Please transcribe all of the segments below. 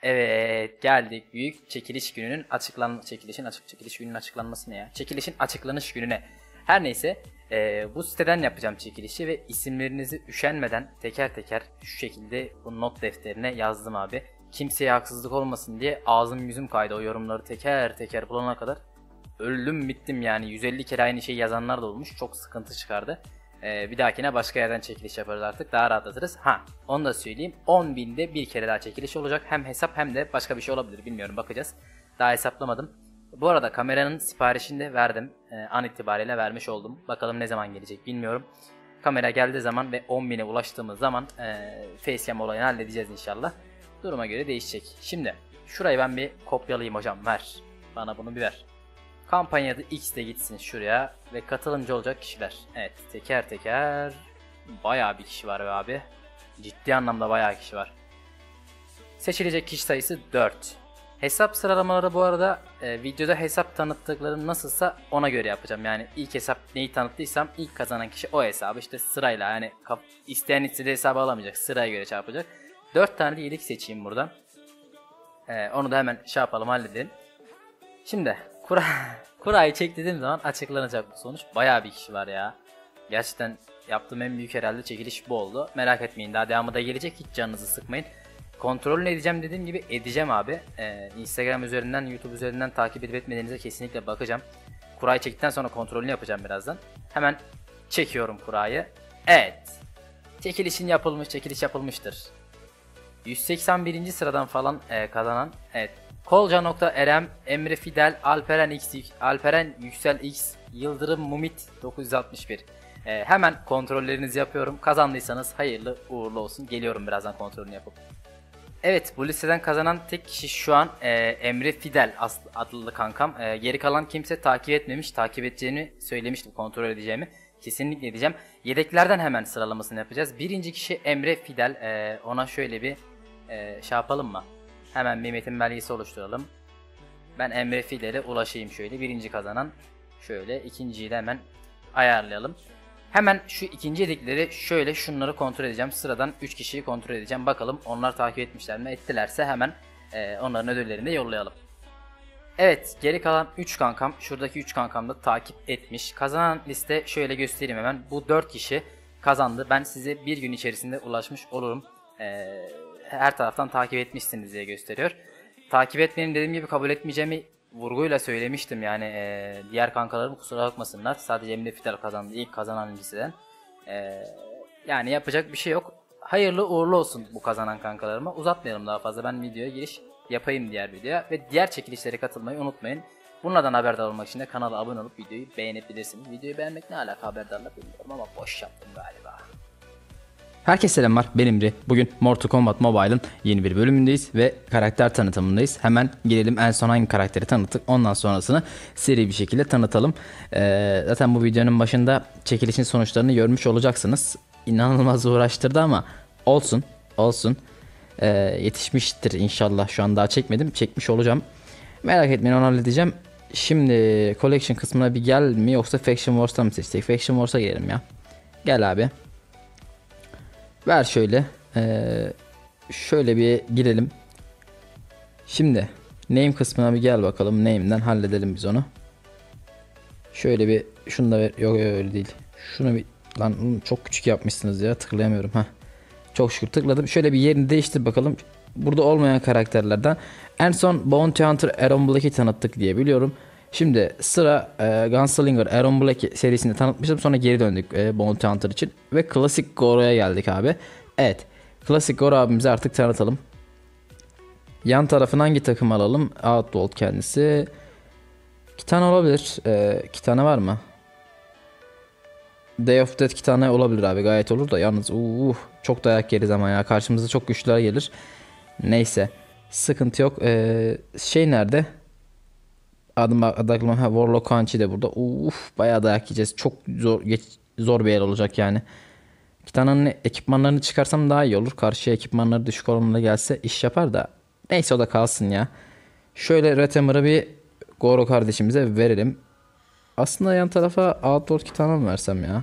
Evet, geldik büyük çekiliş gününün çekiliş gününün açıklanması ne ya? Çekilişin açıklanış gününe. Her neyse, bu siteden yapacağım çekilişi ve isimlerinizi üşenmeden teker teker şu şekilde bu not defterine yazdım abi. Kimseye haksızlık olmasın diye ağzım yüzüm kaydı o yorumları teker teker bulana kadar. Öldüm bittim yani, 150 kere aynı şeyi yazanlar da olmuş, çok sıkıntı çıkardı. Bir dahakine başka yerden çekiliş yaparız artık, daha rahatlatırız. Onu da söyleyeyim, 10.000'de bir kere daha çekiliş olacak. Hem hesap hem de başka bir şey olabilir, bilmiyorum, bakacağız. Daha hesaplamadım. Bu arada kameranın siparişini de verdim. An itibariyle vermiş oldum. Bakalım ne zaman gelecek bilmiyorum. Kamera geldiği zaman ve 10.000'e ulaştığımız zaman facecam olayını halledeceğiz inşallah. Duruma göre değişecek. Şimdi şurayı ben bir kopyalayayım hocam, ver. Bana bunu bir ver. Kampanyada X de gitsin şuraya ve katılımcı olacak kişiler. Evet, teker teker bayağı bir kişi var abi. Ciddi anlamda bayağı kişi var. Seçilecek kişi sayısı 4. Hesap sıralamaları bu arada videoda hesap tanıttıklarım nasılsa ona göre yapacağım. Yani ilk hesap neyi tanıttıysam ilk kazanan kişi o hesabı işte sırayla, yani isteyen istediği hesabı alamayacak, sıraya göre çarpacak. 4 tane de iyilik seçeyim buradan. Onu da hemen şey yapalım, halledelim. Şimdi kurayı çek dediğim zaman açıklanacak bu sonuç. Bayağı bir kişi var ya. Gerçekten yaptığım en büyük herhalde çekiliş bu oldu. Merak etmeyin, daha devamı da gelecek, hiç canınızı sıkmayın. Kontrolünü edeceğim dediğim gibi, edeceğim abi. Instagram üzerinden, YouTube üzerinden takip edip etmediğinize kesinlikle bakacağım. Kurayı çektikten sonra kontrolünü yapacağım birazdan. Hemen çekiyorum kurayı. Evet. Çekiliş yapılmıştır. 181. sıradan falan kazanan, evet. Kolca.erem, Emre Fidel, Alperen Yüksel X, Yıldırım Mumit 961. Hemen kontrollerinizi yapıyorum. Kazandıysanız hayırlı uğurlu olsun. Geliyorum birazdan kontrolünü yapıp. Evet, bu listeden kazanan tek kişi şu an Emre Fidel adlı kankam. Geri kalan kimse takip etmemiş. Takip edeceğini söylemiştim, kontrol edeceğimi. Kesinlikle edeceğim. Yedeklerden hemen sıralamasını yapacağız. Birinci kişi Emre Fidel. Ona şöyle bir şey yapalım mı? Hemen bir metin belgesi oluşturalım. Ben Emre Fidel'e ulaşayım şöyle. Birinci kazanan. Şöyle ikinciyi de hemen ayarlayalım. Hemen şu ikinci yedekleri şöyle şunları kontrol edeceğim. Sıradan 3 kişiyi kontrol edeceğim. Bakalım onlar takip etmişler mi? Ettilerse hemen onların ödüllerini de yollayalım. Evet, geri kalan 3 kankam, şuradaki 3 kankam da takip etmiş. Kazanan liste şöyle göstereyim hemen. Bu 4 kişi kazandı. Ben size bir gün içerisinde ulaşmış olurum. Her taraftan takip etmişsiniz diye gösteriyor. Takip etmeyin dediğim gibi, kabul etmeyeceğimi vurguyla söylemiştim yani. Diğer kankalarım kusura bakmasınlar. Sadece Emre Fidel kazandı, ilk kazanan listeden. Yani yapacak bir şey yok. Hayırlı uğurlu olsun bu kazanan kankalarıma. Uzatmayalım daha fazla, ben videoya giriş yapayım diğer videoya. Ve diğer çekilişlere katılmayı unutmayın. Bunlardan haberdar olmak için de kanala abone olup videoyu beğenebilirsiniz. Videoyu beğenmek ne alaka haberdarla bilmiyorum ama boş yaptım galiba. Herkese selamlar, ben Emre. Bugün Mortal Kombat Mobile'ın yeni bir bölümündeyiz ve karakter tanıtımındayız. Hemen gelelim, en son hangi karakteri tanıttık, ondan sonrasını seri bir şekilde tanıtalım. Zaten bu videonun başında çekilişin sonuçlarını görmüş olacaksınız. İnanılmaz uğraştırdı ama olsun. Yetişmiştir inşallah, şu an daha çekmedim, çekmiş olacağım. Merak etmeyin, onu halledeceğim. Şimdi Collection kısmına bir gel mi, yoksa Faction Wars'ta mı seçtik? Faction Wars'a gelelim ya. Gel abi. Ver şöyle. Şöyle bir girelim. Şimdi name kısmına bir gel bakalım. Name'den halledelim biz onu. Şöyle bir şunu da ver. Yok öyle değil. Şunu bir, lan çok küçük yapmışsınız ya, tıklayamıyorum. Çok şükür tıkladım. Şöyle bir yerini değiştir bakalım. Burada olmayan karakterlerden en son Bounty Hunter Aaron Black'i tanıttık diye biliyorum. Şimdi sıra Gunslinger Aaron Black serisini tanıtmıştım, sonra geri döndük Bounty Hunter için ve Classic Goro'ya geldik abi. Evet, Classic Goro abimizi artık tanıtalım. Yan tarafına hangi takım alalım? Outworld kendisi. 2 tane olabilir. 2 tane var mı? Day of Death 2 tane olabilir abi, gayet olur da yalnız çok dayak yeriz ama ya, karşımıza çok güçlüler gelir. Neyse, sıkıntı yok. Şey nerede? Adı aklıma, Warlock Hanchi de burada. Bayağı dayak yiyeceğiz. Çok zor bir yer olacak yani. 2 tane ekipmanlarını çıkarsam daha iyi olur. Karşıya ekipmanları düşük oranında gelse iş yapar da. Neyse, o da kalsın ya. Şöyle Retemer'ı bir Goro kardeşimize verelim. Aslında yan tarafa Outdoor 2 tane mi versem ya?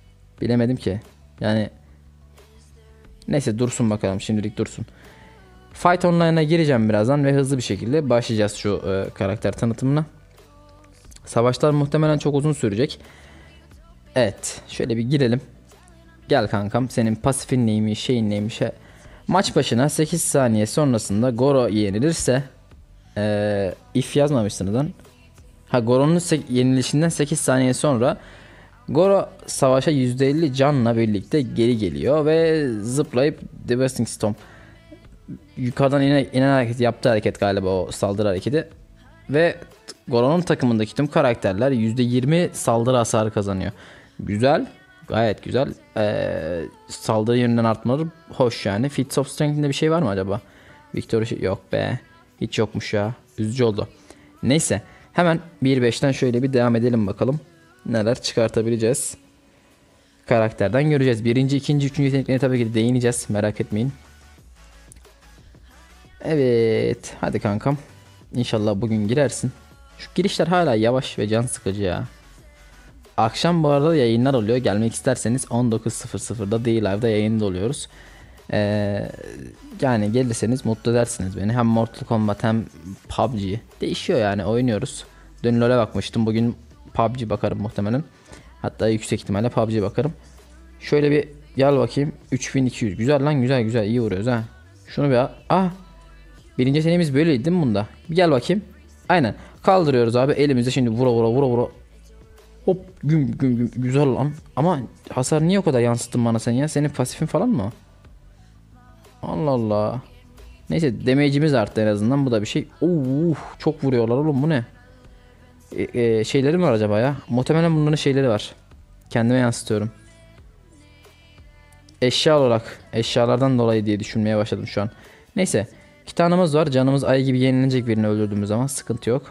Bilemedim ki. Yani neyse, dursun bakalım, şimdilik dursun. Fight Online'a gireceğim birazdan ve hızlı bir şekilde başlayacağız şu karakter tanıtımına. Savaşlar muhtemelen çok uzun sürecek. Evet, şöyle bir girelim. Gel kankam, senin pasifin neymiş, şeyin neymiş. Maç başına 8 saniye sonrasında Goro yenilirse if yazmamışsınız lan. Goro'nun yenilişinden 8 saniye sonra Goro savaşa %50 canla birlikte geri geliyor ve zıplayıp Devastating Storm, yukarıdan inen hareket, yaptığı hareket galiba o saldırı hareketi, ve Goro'nun takımındaki tüm karakterler %20 saldırı hasarı kazanıyor. Güzel, gayet güzel. Saldırı yönünden artmaları hoş yani. Feats of Strength'inde bir şey var mı acaba? Victory yok be, hiç yokmuş ya, üzücü oldu. Neyse, hemen 1.5'ten şöyle bir devam edelim bakalım. Neler çıkartabileceğiz? Karakterden göreceğiz. Birinci, ikinci, üçüncü yeteneklerine tabii ki de değineceğiz. Merak etmeyin. Evet. Hadi kankam. İnşallah bugün girersin. Şu girişler hala yavaş ve can sıkıcı ya. Akşam bu arada yayınlar oluyor. Gelmek isterseniz 19.00'da D-Live'da yayında oluyoruz. Yani gelirseniz mutlu edersiniz beni. Hem Mortal Kombat hem PUBG. Değişiyor yani, oynuyoruz. Dün LoL'e bakmıştım. Bugün PUBG bakarım muhtemelen. Hatta yüksek ihtimalle PUBG bakarım. Şöyle bir gel bakayım. 3200. Güzel lan, güzel güzel, iyi vuruyoruz ha. Şunu bir birinci senemiz böyleydi değil mi bunda? Bir gel bakayım. Aynen. Kaldırıyoruz abi. Elimizde şimdi vura. Hop, güm, güzel lan. Ama hasar niye o kadar yansıttın bana sen ya? Senin pasifin falan mı? Allah Allah. Neyse, damage'imiz arttı en azından. Bu da bir şey. Çok vuruyorlar oğlum, bu ne? Şeyleri mi var acaba ya? Muhtemelen bunların şeyleri var. Kendime yansıtıyorum. Eşya olarak. Eşyalardan dolayı diye düşünmeye başladım şu an. Neyse. 2 tanemiz var. Canımız ay gibi yenilenecek birini öldürdüğümüz zaman sıkıntı yok.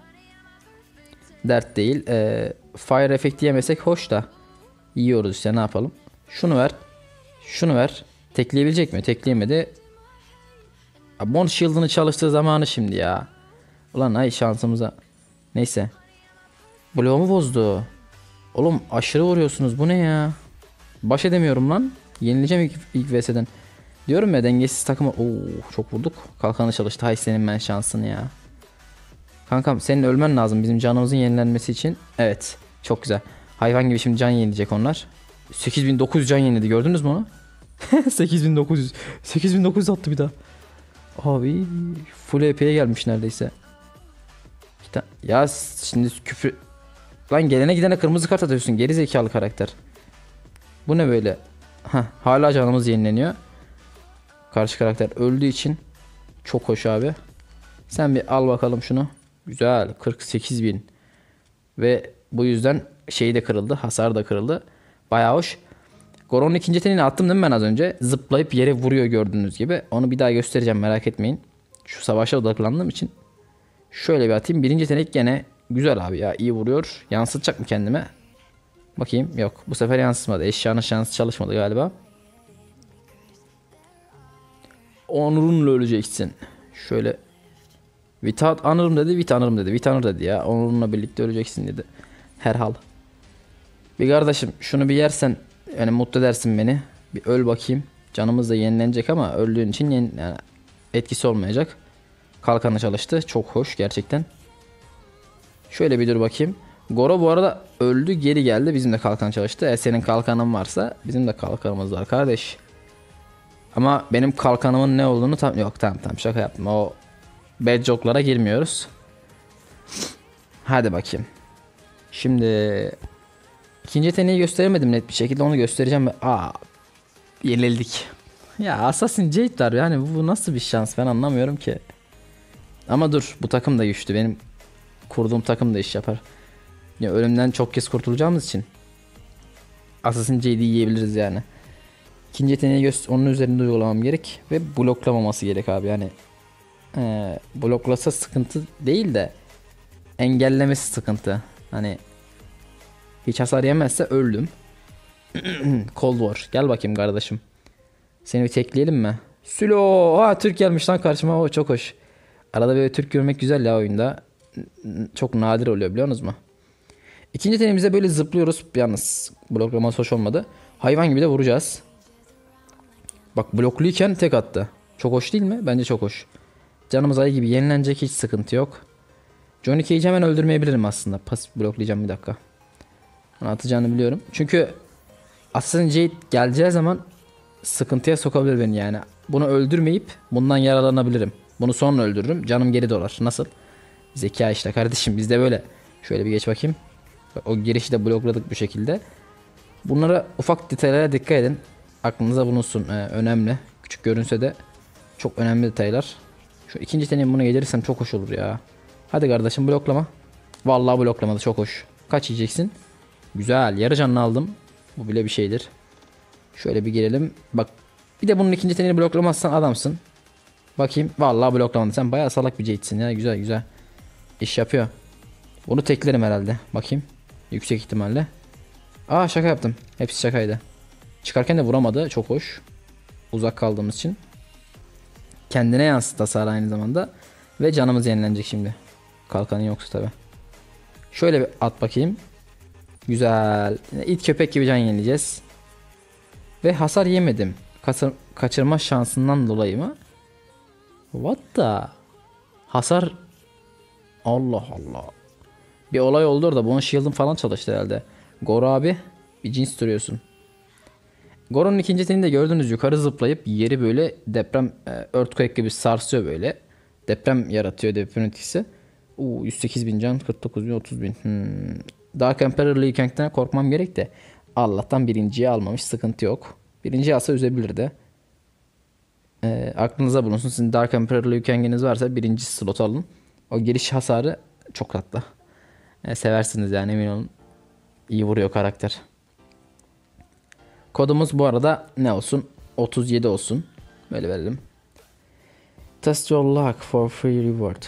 Dert değil. Fire efekti yemesek hoş da. Yiyoruz işte, ne yapalım. Şunu ver. Şunu ver. Tekleyebilecek mi? Tekleyemedi. Bond shield'ını çalıştığı zamanı şimdi ya. Ulan ay şansımıza. Neyse. Bloğumu bozdu. Oğlum aşırı vuruyorsunuz, bu ne ya? Baş edemiyorum lan. Yenileceğim ilk VS'den. Diyorum ya, dengesiz takıma. Çok vurduk. Kalkanı çalıştı. Hay senin ben şansını ya. Kankam, senin ölmen lazım bizim canımızın yenilenmesi için. Evet. Çok güzel. Hayvan gibi şimdi can yenileyecek onlar. 8900 can yeniledi, gördünüz mü onu? 8900. 8900 attı bir daha. Abi full EP'ye gelmiş neredeyse. Ya şimdi küfür. Lan gelene gidene kırmızı kart atıyorsun, geri zekalı karakter. Bu ne böyle? Hala canımız yenileniyor. Karşı karakter öldüğü için çok hoş abi. Sen bir al bakalım şunu. Güzel, 48.000. Ve bu yüzden şey de kırıldı, hasar da kırıldı. Bayağı hoş. Goro'nun ikinci yeteneğini attım değil mi ben az önce? Zıplayıp yere vuruyor gördüğünüz gibi. Onu bir daha göstereceğim, merak etmeyin. Şu savaşa odaklandığım için. Şöyle bir atayım. Birinci yetenek gene güzel abi ya, iyi vuruyor. Yansıtacak mı kendime? Bakayım, yok. Bu sefer yansıtmadı. Eşyanın şansı çalışmadı galiba. Onurunla öleceksin. Şöyle. Without honor'ım dedi, with honor'ım dedi. With honor dedi ya. Onurunla birlikte öleceksin dedi. Herhal. Bir kardeşim şunu bir yersen yani mutlu edersin beni. Bir öl bakayım. Canımız da yenilenecek ama öldüğün için yani etkisi olmayacak. Kalkanı çalıştı. Çok hoş gerçekten. Şöyle bir dur bakayım. Goro bu arada öldü, geri geldi. Bizim de kalkan çalıştı. Senin kalkanın varsa bizim de kalkanımız var kardeş. Ama benim kalkanımın ne olduğunu tamam şaka yaptım. O bad joke'lara girmiyoruz. Hadi bakayım. Şimdi ikinci yeteneği gösteremedim net bir şekilde, onu göstereceğim. Yenildik. Ya Assassin Jade var yani, bu nasıl bir şans, ben anlamıyorum ki. Ama dur, bu takım da güçlü, benim kurduğum takım da iş yapar. Ya ölümden çok kez kurtulacağımız için Assassin Jade'i yiyebiliriz yani. İkinci yeteneği onun üzerinde uygulamam gerek ve bloklamaması gerek abi yani. Bloklasa sıkıntı değil de engellemesi sıkıntı. Hani hiç hasar yemezse öldüm. Cold War. Gel bakayım kardeşim. Seni bir tekleyelim mi? Sülo. Türk gelmiş lan karşıma. Çok hoş. Arada böyle Türk görmek güzel ya oyunda. Çok nadir oluyor, biliyor musunuz mu? İkinci tenimize böyle zıplıyoruz. Yalnız bloklaması hoş olmadı. Hayvan gibi de vuracağız. Bak blokluyken tek attı. Çok hoş değil mi? Bence çok hoş. Canımız ayı gibi yenilenecek, hiç sıkıntı yok. Johnny Cage'i hemen öldürmeyebilirim aslında. Pasif bloklayacağım bir dakika. Onu atacağını biliyorum. Çünkü Assassin Jade geleceği zaman sıkıntıya sokabilir beni yani. Bunu öldürmeyip bundan yararlanabilirim. Bunu sonra öldürürüm. Canım geri dolar. Nasıl? Zeka işte kardeşim, bizde böyle. Şöyle bir geç bakayım. O girişi de blokladık bu şekilde. Bunlara, ufak detaylara dikkat edin. Aklınıza bulunsun. Önemli. Küçük görünse de çok önemli detaylar. Şu ikinci teneyin bunu gelirsem çok hoş olur ya. Hadi kardeşim bloklama. Vallahi bloklamadı, çok hoş. Kaç yiyeceksin? Güzel. Yarı canını aldım. Bu bile bir şeydir. Şöyle bir girelim. Bak. Bir de bunun ikinci tenini bloklamazsan adamsın. Bakayım. Vallahi bloklamadın. Sen bayağı salak bir Jade'sin ya. Güzel güzel. İş yapıyor. Bunu teklerim herhalde. Bakayım. Yüksek ihtimalle. Aa, şaka yaptım. Hepsi şakaydı. Çıkarken de vuramadı. Çok hoş. Uzak kaldığımız için. Kendine yansıt hasar aynı zamanda. Ve canımız yenilenecek şimdi. Kalkanın yoksa tabi. Şöyle bir at bakayım. Güzel. İlk köpek gibi can yenileyeceğiz. Ve hasar yemedim. Kaçırma şansından dolayı mı? What the? Hasar... Allah Allah. Bir olay oldu orada. Bunun shield'ın falan çalıştı herhalde. Goro abi, bir cins duruyorsun. Goro'nun ikinci teninde gördüğünüz yukarı zıplayıp yeri böyle deprem, earthquake gibi sarsıyor böyle. Deprem yaratıyor, deprem etkisi. 108 bin can, 49 bin, 30 bin. Dark Emperor Liu Kang'den korkmam gerek de. Allah'tan birinciyi almamış, sıkıntı yok. Birinciyi alsa üzebilirdi. Aklınıza bulunsun. Sizin Dark Emperor Liu Kang'iniz varsa birinci slot alın. O giriş hasarı çok tatlı. Seversiniz yani, emin olun. İyi vuruyor karakter. Kodumuz bu arada ne olsun? 37 olsun. Böyle verelim. Test your luck for free reward.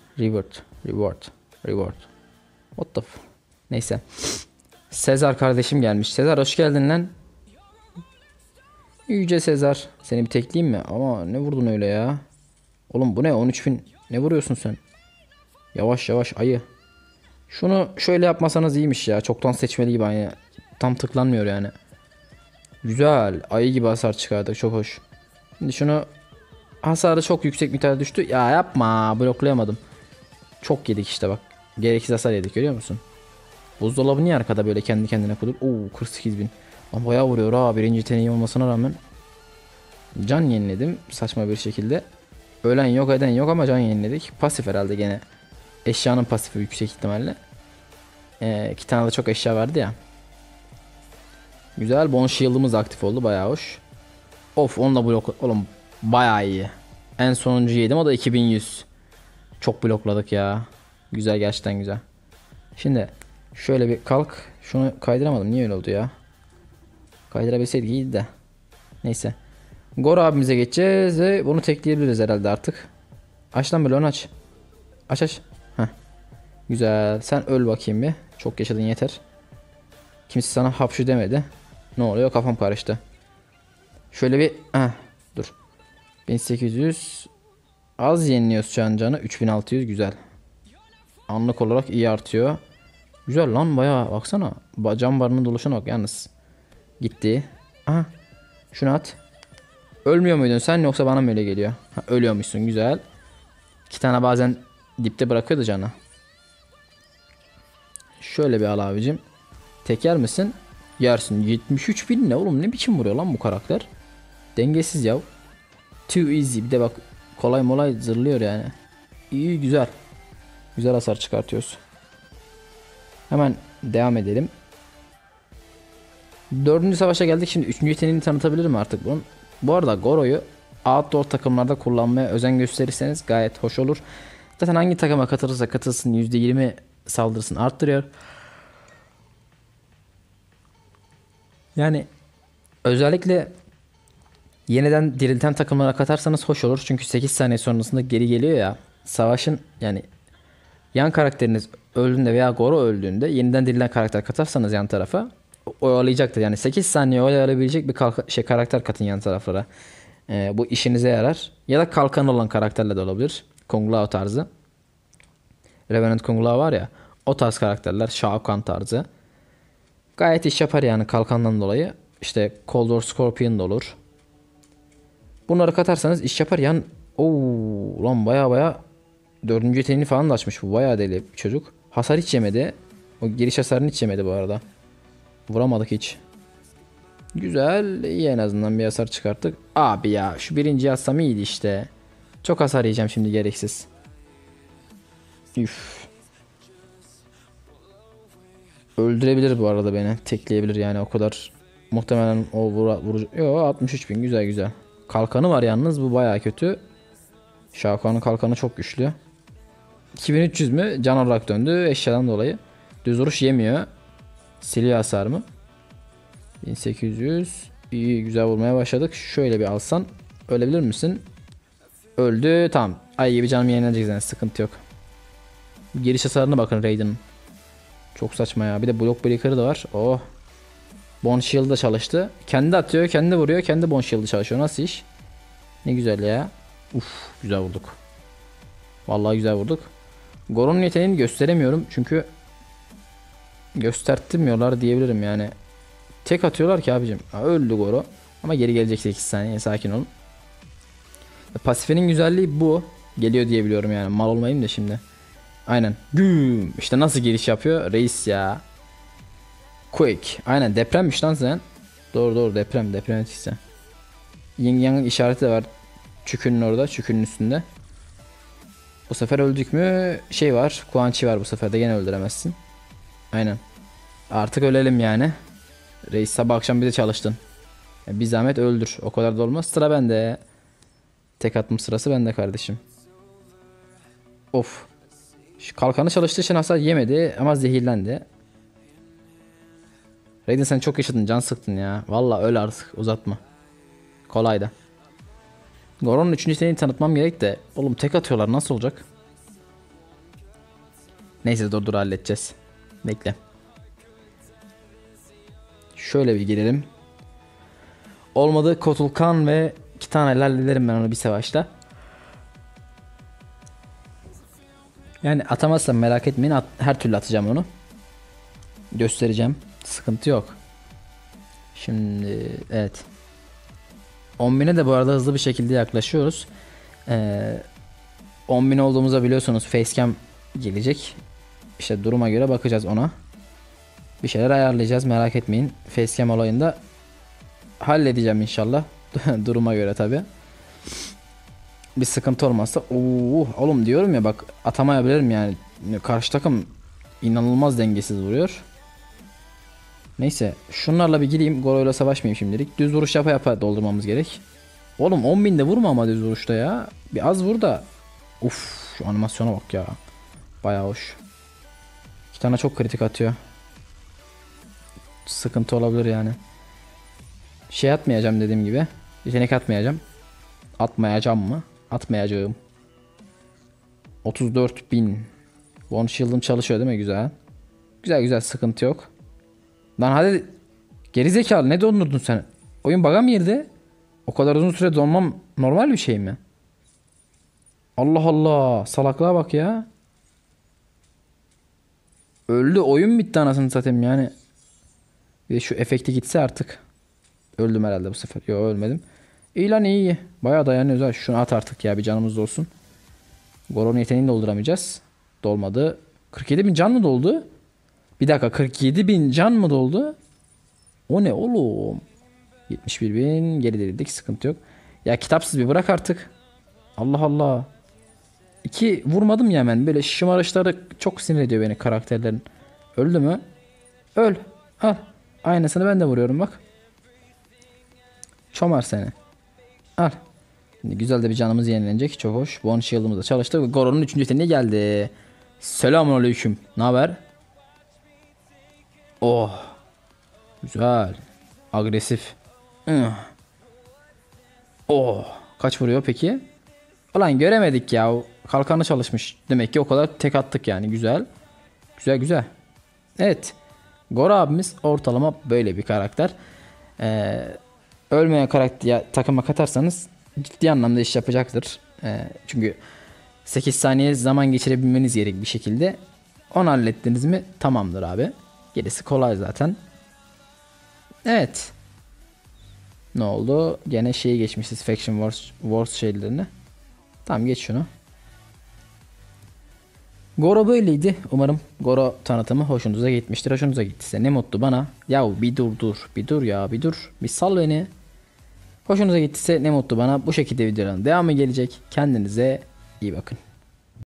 Reward. What the f... Neyse. Sezar kardeşim gelmiş. Sezar hoş geldin lan. Yüce Sezar. Seni bir tekleyeyim mi? Ama ne vurdun öyle ya? Oğlum bu ne? 13.000. Ne vuruyorsun sen? Yavaş yavaş ayı. Şunu şöyle yapmasanız iyiymiş ya. Çoktan seçmeli gibi aynı. Tam tıklanmıyor yani. Güzel. Ayı gibi hasar çıkardık. Çok hoş. Şimdi şunu, hasarı çok yüksek miktarda düştü. Ya yapma. Bloklayamadım. Çok yedik işte bak. Gereksiz hasar yedik, görüyor musun? Buzdolabı niye arkada böyle kendi kendine kudur? 48 bin. Ama bayağı vuruyor ha, birinci teneyi olmasına rağmen. Can yeniledim saçma bir şekilde. Ölen yok, eden yok ama can yeniledik. Pasif herhalde gene. Eşyanın pasifi yüksek ihtimalle. 2 tane de çok eşya vardı ya. Güzel. Bone Shield'ımız aktif oldu. Bayağı hoş. Of, onunla blok... Oğlum bayağı iyi. En sonuncu yedim, o da 2100. Çok blokladık ya. Güzel, gerçekten güzel. Şimdi şöyle bir kalk. Şunu kaydıramadım. Niye öyle oldu ya? Kaydırabilseydik iyiydi de. Neyse. Goro abimize geçeceğiz ve bunu tekleyebiliriz herhalde artık. Aç lan böyle, onu aç. Aç. Heh. Güzel. Sen öl bakayım bir. Çok yaşadın, yeter. Kimse sana hapşu demedi. Ne oluyor? Kafam karıştı. Şöyle bir... dur. 1800. Az yeniliyoruz şu an canı. 3600. Güzel. Anlık olarak iyi artıyor. Güzel lan, bayağı baksana. Can barının doluşuna bak yalnız. Gitti. Aha. Şunu at. Ölmüyor muydun sen, yoksa bana mı öyle geliyor? Ölüyormuşsun, güzel. 2 tane bazen dipte bırakıyordu canı. Şöyle bir al abicim. Teker misin? Yersin. 73 bin ne oğlum, ne biçim vuruyor lan bu karakter? Dengesiz ya. Too easy. Bir de bak, kolay molay zırlıyor yani. İyi, güzel. Güzel hasar çıkartıyoruz. Hemen devam edelim. 4. savaşa geldik. Şimdi 3. yeteneğini tanıtabilirim artık bunun. Bu arada Goro'yu outdoor takımlarda kullanmaya özen gösterirseniz gayet hoş olur. Zaten hangi takıma katılırsa katılsın %20 saldırısını arttırıyor. Yani özellikle yeniden dirilten takımlara katarsanız hoş olur. Çünkü 8 saniye sonrasında geri geliyor ya. Savaşın yani yan karakteriniz öldüğünde veya Goro öldüğünde yeniden dirilen karakter katarsanız yan tarafa oyalayacaktır. Yani 8 saniye oyalayabilecek bir karakter katın yan taraflara. Bu işinize yarar. Ya da kalkan olan karakterle de olabilir. Kung Lao tarzı. Revenant Kung Lao var ya. O tarz karakterler. Shao Kahn tarzı. Gayet iş yapar yani kalkandan dolayı. İşte Cold War Scorpion da olur. Bunları katarsanız iş yapar. Oo lan baya 4. yeteneğini falan da açmış. Bu baya deli bir çocuk. Hasar hiç yemedi. O giriş hasarını hiç yemedi bu arada. Vuramadık hiç. Güzel. İyi, en azından bir hasar çıkarttık. Abi ya şu birinci yazsam iyiydi işte. Çok hasar yiyeceğim şimdi gereksiz. Üf. Öldürebilir bu arada beni. Tekleyebilir yani o kadar. Muhtemelen o vurucu. Yo 63.000 güzel güzel. Kalkanı var yalnız bu baya kötü. Şako'nun kalkanı çok güçlü. 2300 mü? Can olarak döndü eşyadan dolayı. Düz vuruş yemiyor. Siliyor hasar mı? 1800. İyi güzel vurmaya başladık. Şöyle bir alsan. Ölebilir misin? Öldü. Tamam. Ay gibi canım yenilecek zaten. Sıkıntı yok. Giriş hasarına bakın Raiden'ın. Çok saçma ya. Bir de Block Breaker'ı da var. Oh. Bone Shield da çalıştı. Kendi atıyor. Kendi vuruyor. Kendi Bone Shield'ı çalışıyor. Nasıl iş? Ne güzel ya. Uf. Güzel vurduk. Vallahi güzel vurduk. Goron'un yeteneğini gösteremiyorum. Çünkü göstertmiyorlar diyebilirim yani. Tek atıyorlar ki abicim. Öldü Goro. Ama geri gelecek 8 saniye. Sakin olun. Pasifinin güzelliği bu. Geliyor diyebiliyorum yani. Mal olmayayım da şimdi. Aynen. Güm. İşte nasıl giriş yapıyor? Reis ya. Quick. Aynen depremmiş lan sen. Doğru deprem etkisi. Yin Yang işareti de var. Çükünün orada. Çükünün üstünde. Bu sefer öldük mü? Şey var. Quan Chi var bu sefer de gene öldüremezsin. Aynen. Artık ölelim yani. Reis sabah akşam bir de çalıştın. Bir zahmet öldür. O kadar da olmaz. Sıra bende. Tek atım sırası bende kardeşim. Of. Şu kalkanı çalıştığı için hasar yemedi ama zehirlendi. Raiden sen çok yaşadın, can sıktın ya. Valla öl artık, uzatma. Kolay da. Goron'un 3. yeteneğini tanıtmam gerek de. Oğlum tek atıyorlar, nasıl olacak? Neyse dur halledeceğiz. Bekle. Şöyle bir girelim. Olmadı Kotulkan ve 2 tane hallederim ben onu bir savaşta. Yani atamazsam merak etmeyin, her türlü atacağım onu. Göstereceğim. Sıkıntı yok. Şimdi evet. 10.000'e de bu arada hızlı bir şekilde yaklaşıyoruz. 10.000 olduğumuzda biliyorsunuz facecam gelecek. İşte duruma göre bakacağız ona. Bir şeyler ayarlayacağız, merak etmeyin. Facecam olayında halledeceğim inşallah. Duruma göre tabi. Bir sıkıntı olmazsa. Oğlum diyorum ya bak, atamayabilirim yani. Karşı takım inanılmaz dengesiz vuruyor. Neyse şunlarla bir gireyim. Goro'yla savaşmayayım şimdilik. Düz vuruş yapa doldurmamız gerek. Oğlum 10.000'de vurma ama düz vuruşta ya. Bir az vur da. Uf, şu animasyona bak ya. Bayağı hoş. 2 tane çok kritik atıyor. Sıkıntı olabilir yani. Şey atmayacağım dediğim gibi. Yetenek atmayacağım. Atmayacağım mı? Atmayacağım. 34.000. One Shield'ım çalışıyor değil mi? Güzel. Güzel sıkıntı yok. Lan hadi. Gerizekalı ne dondurdun sen? Oyun bug'a mı girdi? O kadar uzun süre donmam normal bir şey mi? Allah Allah. Salaklığa bak ya. Öldü. Oyun bitti anasını satayım yani. Bir de şu efekti gitse artık. Öldüm herhalde bu sefer. Yok ölmedim. İyi lan iyi. Bayağı dayanıyoruz ha. Şunu at artık ya, bir canımız olsun. Goron'un yeteneğini dolduramayacağız. Dolmadı. 47.000 can mı doldu? Bir dakika, 47.000 can mı doldu? O ne oğlum? 71.000 geri dirildik, sıkıntı yok. Ya kitapsız bir bırak artık. Allah Allah. 2 vurmadım ya hemen. Böyle şımarışları çok sinir ediyor beni karakterlerin. Öldü mü? Öl. Al. Aynısını ben de vuruyorum bak. Çomar seni. Al. Şimdi güzel de bir canımız yenilenecek. Çok hoş. Bone Shield'ımız da çalıştı. Goron'un 3. yeteneği geldi. Selamünaleyküm. Ne haber? Oh. Güzel. Agresif. Oh. Kaç vuruyor peki? Ulan göremedik ya. Kalkanı çalışmış. Demek ki o kadar tek attık yani. Güzel. Güzel. Evet. Goro abimiz ortalama böyle bir karakter. Ölmeyen karakter takıma katarsanız ciddi anlamda iş yapacaktır. Çünkü 8 saniye zaman geçirebilmeniz gerek bir şekilde. Onu hallettiniz mi tamamdır abi. Gerisi kolay zaten. Evet. Ne oldu? Gene şeyi geçmişiz. Faction Wars şeylerini. Tamam geç şunu. Goro böyleydi. Umarım Goro tanıtımı hoşunuza gitmiştir. Hoşunuza gittiyse ne mutlu bana. Yahu bir dur. Bir dur ya bir dur. Bir sal beni. Hoşunuza gittiyse ne mutlu bana. Bu şekilde videoların devamı gelecek. Kendinize iyi bakın.